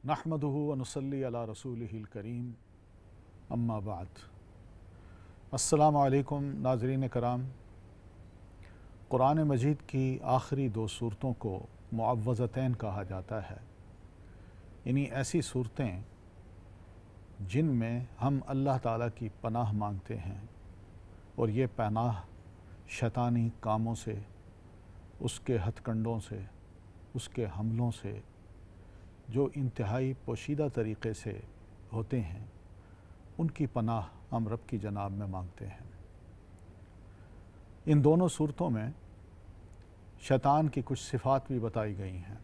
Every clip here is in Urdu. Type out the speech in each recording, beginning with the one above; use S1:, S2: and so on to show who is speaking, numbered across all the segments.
S1: नहमदुहु व नुसल्ली अला रसूलिहिल करीम अम्मा बाद। अस्सलामु अलैकुम नाज़रीन कराम। कुरान मजीद की आखिरी दो सूरतों को मुअव्वज़तैन कहा जाता है। यानी ऐसी सूरतें जिनमें हम अल्लाह ताला की पनाह मांगते हैं और ये पनाह शैतानी कामों से, उसके हथकंडों से, उसके हमलों से जो इंतहाई पोशीदा तरीक़े से होते हैं, उनकी पनाह हम रब की जनाब में मांगते हैं। इन दोनों सूरतों में शैतान की कुछ सिफ़ात भी बताई गई हैं।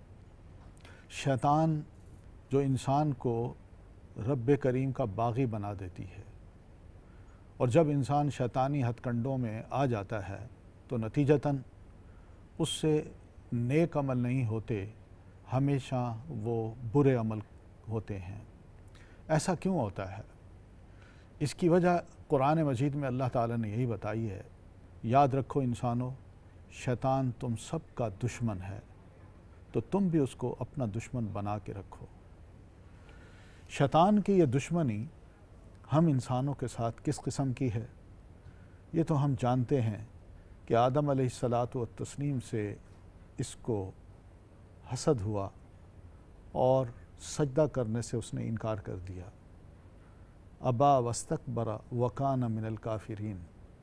S1: शैतान जो इंसान को रब करीम का बागी बना देती है, और जब इंसान शैतानी हथकंडों में आ जाता है तो नतीजतन उससे नेक अमल नहीं होते, हमेशा वो बुरे अमल होते हैं। ऐसा क्यों होता है? इसकी वजह कुरान मजीद में अल्लाह ताला ने यही बताई है, याद रखो इंसानों, शैतान तुम सब का दुश्मन है, तो तुम भी उसको अपना दुश्मन बना के रखो। शैतान की ये दुश्मनी हम इंसानों के साथ किस किस्म की है, ये तो हम जानते हैं कि आदम अलैहिस्सलातु वत्तस्लीम से इसको हसद हुआ और सजदा करने से उसने इनकार कर दिया। अबा वस्तकबरा वकान मिनल काफिरीन।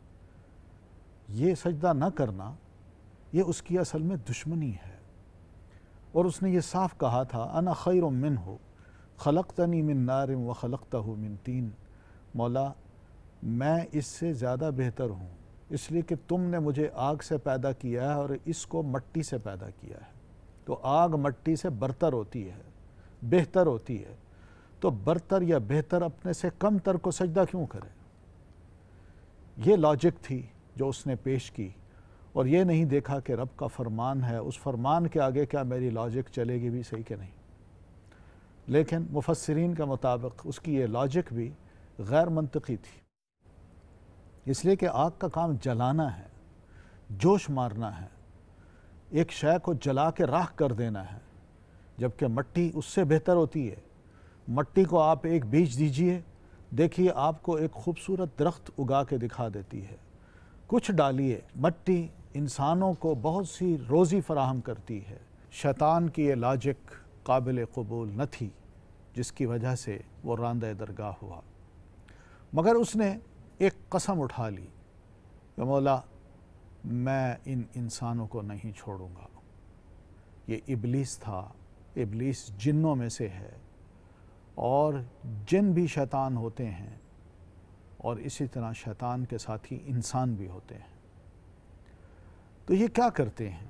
S1: ये सजदा न करना, ये उसकी असल में दुश्मनी है। और उसने ये साफ कहा था, अना खैरुम मिन्हु खलक़तनी मिन नारिम व खलक़तहु मिन तीन। मौला, मैं इससे ज़्यादा बेहतर हूँ, इसलिए कि तुमने मुझे आग से पैदा किया है और इसको मट्टी से पैदा किया है। तो आग मट्टी से बरतर होती है, बेहतर होती है, तो बरतर या बेहतर अपने से कम तर को सजदा क्यों करे? ये लॉजिक थी जो उसने पेश की, और ये नहीं देखा कि रब का फरमान है, उस फरमान के आगे क्या मेरी लॉजिक चलेगी भी सही कि नहीं। लेकिन मुफस्सिरीन के मुताबिक उसकी ये लॉजिक भी गैर मंतकी थी, इसलिए कि आग का काम जलाना है, जोश मारना है, एक शय को जला के राख कर देना है, जबकि मट्टी उससे बेहतर होती है। मट्टी को आप एक बीज दीजिए, देखिए आपको एक खूबसूरत दरख्त उगा के दिखा देती है। कुछ डालिए, मट्टी इंसानों को बहुत सी रोज़ी फराहम करती है। शैतान की ये लॉजिक काबिल कबूल न थी, जिसकी वजह से वो रांदे दरगाह हुआ। मगर उसने एक कसम उठा ली कि मौला, मैं इन इंसानों को नहीं छोड़ूंगा। ये इब्लीस था, इब्लीस जिन्नों में से है, और जिन भी शैतान होते हैं, और इसी तरह शैतान के साथ ही इंसान भी होते हैं। तो ये क्या करते हैं?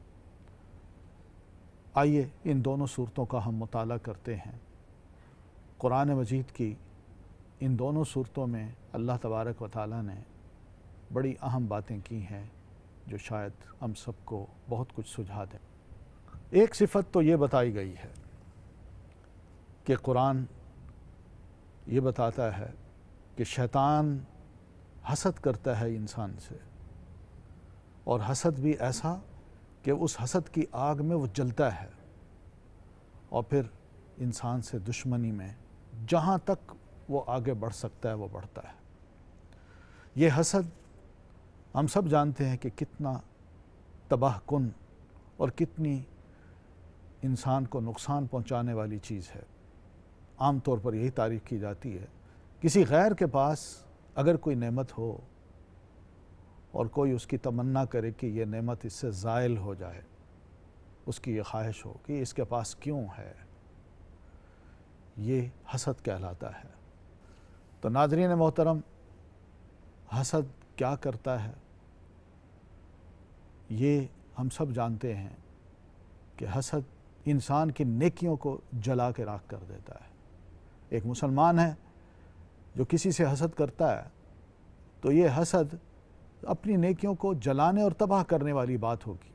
S1: आइए इन दोनों सूरतों का हम मुताला करते हैं। कुरान मजीद की इन दोनों सूरतों में अल्लाह तबारक व तआला ने बड़ी अहम बातें की हैं जो शायद हम सबको बहुत कुछ सुझा दें। एक सिफत तो ये बताई गई है कि कुरान ये बताता है कि शैतान हसद करता है इंसान से, और हसद भी ऐसा कि उस हसद की आग में वो जलता है, और फिर इंसान से दुश्मनी में जहाँ तक वो आगे बढ़ सकता है वो बढ़ता है। ये हसद हम सब जानते हैं कि कितना तबाह कुन और कितनी इंसान को नुकसान पहुंचाने वाली चीज़ है। आम तौर पर यही तारीफ़ की जाती है, किसी गैर के पास अगर कोई नेमत हो और कोई उसकी तमन्ना करे कि ये नेमत इससे ज़ायल हो जाए, उसकी ये ख्वाहिश हो कि इसके पास क्यों है, ये हसद कहलाता है। तो नाज़रीन मोहतरम, हसद क्या करता है ये हम सब जानते हैं कि हसद इंसान की नेकियों को जला के राख कर देता है। एक मुसलमान है जो किसी से हसद करता है, तो ये हसद अपनी नेकियों को जलाने और तबाह करने वाली बात होगी।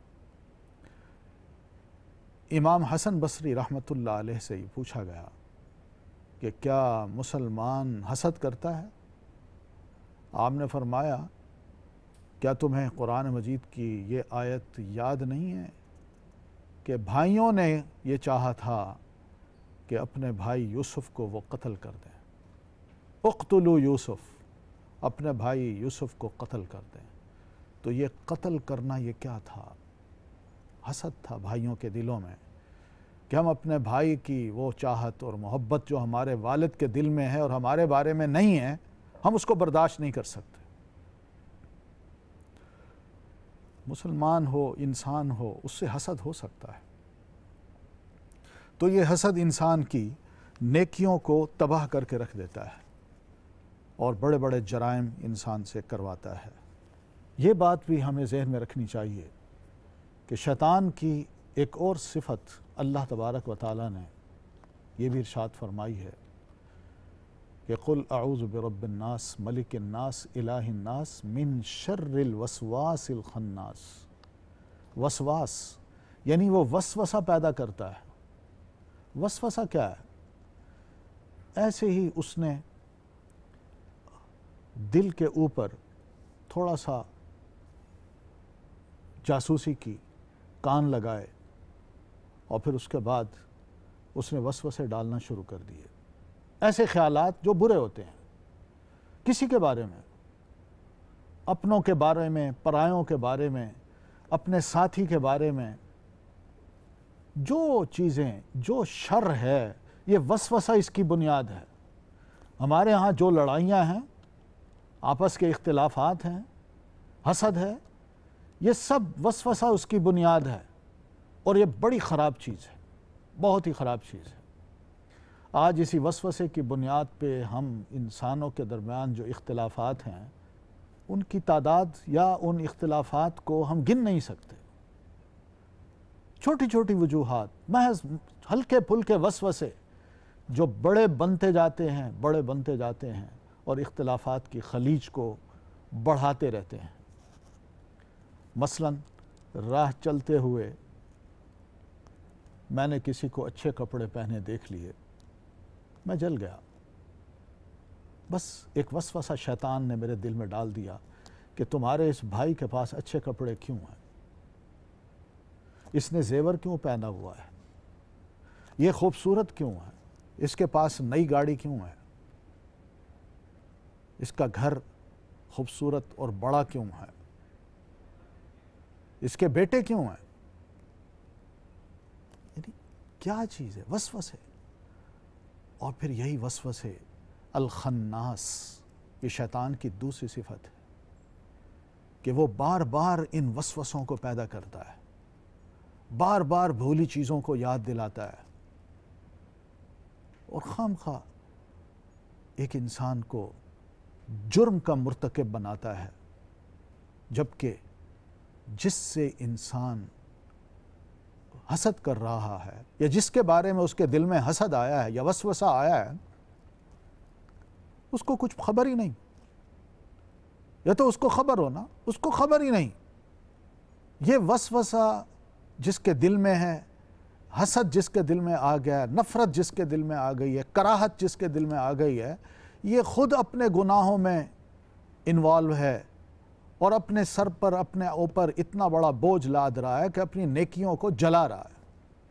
S1: इमाम हसन बसरी रहमतुल्लाह अलैह से ही पूछा गया कि क्या मुसलमान हसद करता है? आपने फरमाया, क्या तुम्हें कुरान मजीद की ये आयत याद नहीं है कि भाइयों ने ये चाहा था کہ اپنے بھائی یوسف کو وہ قتل کر دیں. اقتلوا یوسف، اپنے بھائی یوسف کو قتل کر دیں. تو یہ قتل کرنا یہ کیا تھا؟ حسد تھا بھائیوں کے دلوں میں کہ ہم اپنے بھائی کی وہ چاہت اور محبت جو ہمارے والد کے دل میں ہے اور ہمارے بارے میں نہیں ہے، ہم اس کو برداشت نہیں کر سکتے. مسلمان ہو، انسان ہو، اس سے حسد ہو سکتا ہے. تو یہ حسد انسان کی نیکیوں کو تباہ کر کے رکھ دیتا ہے اور بڑے بڑے جرائم انسان سے کرواتا ہے. یہ بات بھی ہمیں ذہن میں رکھنی چاہیے کہ شیطان کی ایک اور صفت اللہ تبارک و تعالیٰ نے یہ بھی ارشاد فرمائی ہے کہ قل اعوذ برب الناس ملک الناس الہ الناس من شر الوسواس الخناس. وسواس یعنی وہ وسوسہ پیدا کرتا ہے. وسوسہ کیا ہے؟ ایسے ہی اس نے دل کے اوپر تھوڑا سا جاسوسی کی، کان لگائے، اور پھر اس کے بعد اس نے وسوسے ڈالنا شروع کر دیے. ایسے خیالات جو برے ہوتے ہیں کسی کے بارے میں، اپنوں کے بارے میں، پرایوں کے بارے میں، اپنے ساتھی کے بارے میں، جو چیزیں، جو شر ہے، یہ وسوسہ اس کی بنیاد ہے. ہمارے ہاں جو لڑائیاں ہیں، آپس کے اختلافات ہیں، حسد ہے، یہ سب وسوسہ اس کی بنیاد ہے. اور یہ بڑی خراب چیز ہے، بہت ہی خراب چیز ہے. آج اسی وسوسے کی بنیاد پہ ہم انسانوں کے درمیان جو اختلافات ہیں ان کی تعداد یا ان اختلافات کو ہم گن نہیں سکتے. چھوٹی چھوٹی وجوہات، محض ہلکے پھلکے وسوسے جو بڑے بنتے جاتے ہیں، بڑے بنتے جاتے ہیں اور اختلافات کی خلیج کو بڑھاتے رہتے ہیں. مثلاً راہ چلتے ہوئے میں نے کسی کو اچھے کپڑے پہنے دیکھ لیے، میں جل گیا. بس ایک وسوسہ شیطان نے میرے دل میں ڈال دیا کہ تمہارے اس بھائی کے پاس اچھے کپڑے کیوں ہیں؟ اس نے زیور کیوں پہنا ہوا ہے؟ یہ خوبصورت کیوں ہے؟ اس کے پاس نئی گاڑی کیوں ہے؟ اس کا گھر خوبصورت اور بڑا کیوں ہے؟ اس کے بیٹے کیوں ہیں؟ یعنی کیا چیز ہے؟ وسوسے. اور پھر یہی وسوسے الخناس، یہ شیطان کی دوسری صفت ہے کہ وہ بار بار ان وسوسوں کو پیدا کرتا ہے، بار بار بھولی چیزوں کو یاد دلاتا ہے اور خام خواہ ایک انسان کو جرم کا مرتکب بناتا ہے. جبکہ جس سے انسان حسد کر رہا ہے یا جس کے بارے میں اس کے دل میں حسد آیا ہے یا وسوسہ آیا ہے، اس کو کچھ خبر ہی نہیں. یا تو اس کو خبر ہونا، اس کو خبر ہی نہیں. یہ وسوسہ جس کے دل میں ہے، حسد جس کے دل میں آ گیا ہے، نفرت جس کے دل میں آ گئی ہے، کراہت جس کے دل میں آ گئی ہے، یہ خود اپنے گناہوں میں انوالو ہے اور اپنے سر پر، اپنے اوپر اتنا بڑا بوجھ لاد رہا ہے کہ اپنی نیکیوں کو جلا رہا ہے.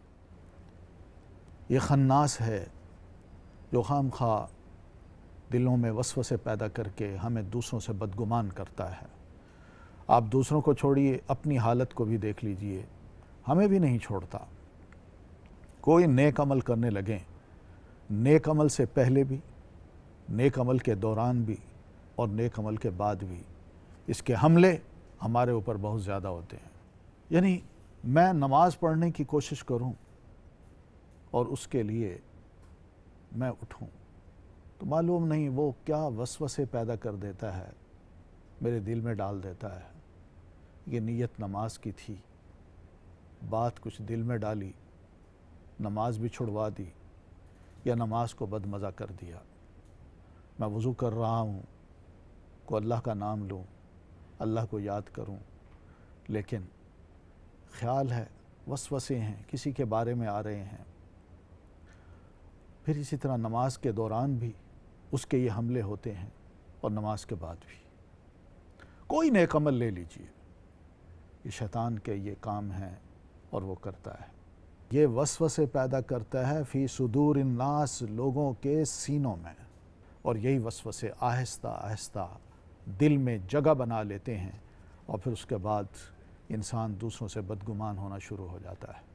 S1: یہ خناس ہے جو خام خواہ دلوں میں وسوسے پیدا کر کے ہمیں دوسروں سے بدگمان کرتا ہے. آپ دوسروں کو چھوڑیے، اپنی حالت کو بھی دیکھ لیجئے، ہمیں بھی نہیں چھوڑتا. کوئی نیک عمل کرنے لگیں، نیک عمل سے پہلے بھی، نیک عمل کے دوران بھی اور نیک عمل کے بعد بھی اس کے حملے ہمارے اوپر بہت زیادہ ہوتے ہیں. یعنی میں نماز پڑھنے کی کوشش کروں اور اس کے لیے میں اٹھوں تو معلوم نہیں وہ کیا وسوسے پیدا کر دیتا ہے، میرے دل میں ڈال دیتا ہے. یہ نیت نماز کی تھی، بات کچھ دل میں ڈالی، نماز بھی چھڑوا دی یا نماز کو بد مزہ کر دیا. میں وضو کر رہا ہوں، کو اللہ کا نام لوں، اللہ کو یاد کروں، لیکن خیال ہے، وسوسے ہیں، کسی کے بارے میں آ رہے ہیں. پھر اسی طرح نماز کے دوران بھی اس کے یہ حملے ہوتے ہیں اور نماز کے بعد بھی. کوئی نیک عمل لے لیجئے، یہ شیطان کے یہ کام ہیں اور وہ کرتا ہے. یہ وسوسے پیدا کرتا ہے فی صدور الناس، لوگوں کے سینوں میں، اور یہی وسوسے آہستہ آہستہ دل میں جگہ بنا لیتے ہیں، اور پھر اس کے بعد انسان دوسروں سے بدگمان ہونا شروع ہو جاتا ہے۔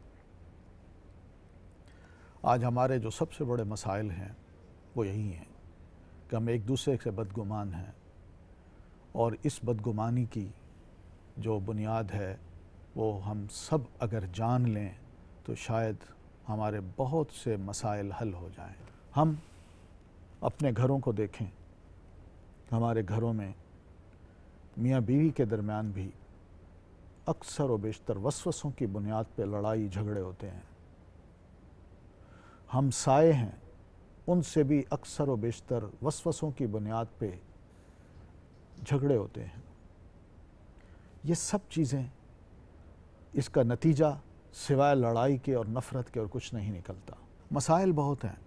S1: آج ہمارے جو سب سے بڑے مسائل ہیں وہ یہی ہیں کہ ہم ایک دوسرے سے بدگمان ہیں، اور اس بدگمانی کی جو بنیاد ہے وہ ہم سب اگر جان لیں تو شاید ہمارے بہت سے مسائل حل ہو جائیں۔ ہم اپنے گھروں کو دیکھیں، ہمارے گھروں میں میاں بیوی کے درمیان بھی اکثر و بیشتر وسوسوں کی بنیاد پہ لڑائی جھگڑے ہوتے ہیں۔ ہم سائے ہیں، ان سے بھی اکثر و بیشتر وسوسوں کی بنیاد پہ جھگڑے ہوتے ہیں۔ یہ سب چیزیں، اس کا نتیجہ سوائے لڑائی کے اور نفرت کے اور کچھ نہیں نکلتا۔ مسائل بہت ہیں،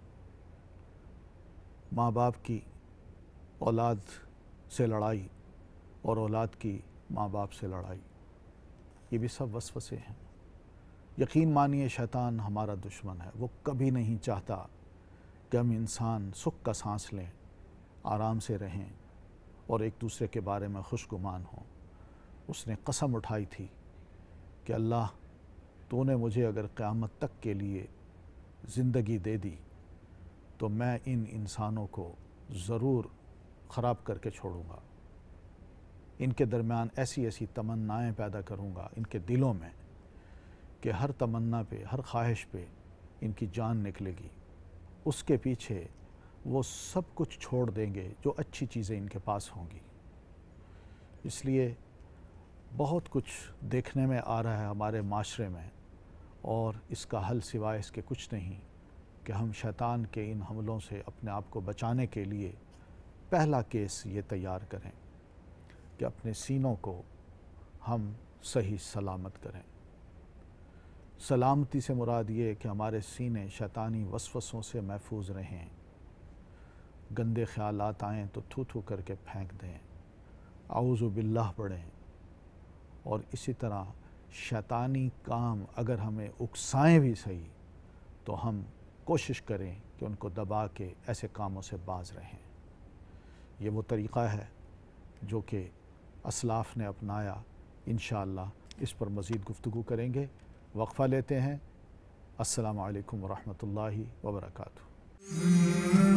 S1: ماں باپ کی اولاد سے لڑائی اور اولاد کی ماں باپ سے لڑائی، یہ بھی سب وسوسے ہیں۔ یقین مانیے شیطان ہمارا دشمن ہے، وہ کبھی نہیں چاہتا کہ ہم انسان سکھ کا سانس لیں، آرام سے رہیں اور ایک دوسرے کے بارے میں خوشگمان ہوں۔ اس نے قسم اٹھائی تھی کہ اللہ تو نے مجھے اگر قیامت تک کے لیے زندگی دے دی تو میں ان انسانوں کو ضرور خراب کر کے چھوڑوں گا، ان کے درمیان ایسی ایسی تمنائیں پیدا کروں گا ان کے دلوں میں کہ ہر تمنا پہ، ہر خواہش پہ ان کی جان نکلے گی۔ اس کے پیچھے وہ سب کچھ چھوڑ دیں گے جو اچھی چیزیں ان کے پاس ہوں گی۔ اس لیے بہت کچھ دیکھنے میں آ رہا ہے ہمارے معاشرے میں، اور اس کا حل سوائے اس کے کچھ نہیں کہ ہم شیطان کے ان حملوں سے اپنے آپ کو بچانے کے لیے پہلا کیس یہ تیار کریں کہ اپنے سینوں کو ہم صحیح سلامت کریں۔ سلامتی سے مراد یہ کہ ہمارے سینے شیطانی وسوسوں سے محفوظ رہیں، گندے خیالات آئیں تو تھو تھو کر کے پھینک دیں، اعوذ باللہ پڑھیں، اور اسی طرح شیطانی کام اگر ہمیں اکسائیں بھی صحیح تو ہم کوشش کریں کہ ان کو دبا کے ایسے کاموں سے باز رہیں۔ یہ وہ طریقہ ہے جو کہ اسلاف نے اپنایا۔ انشاءاللہ اس پر مزید گفتگو کریں گے۔ وقفہ لیتے ہیں۔ السلام علیکم ورحمۃ اللہ وبرکاتہ۔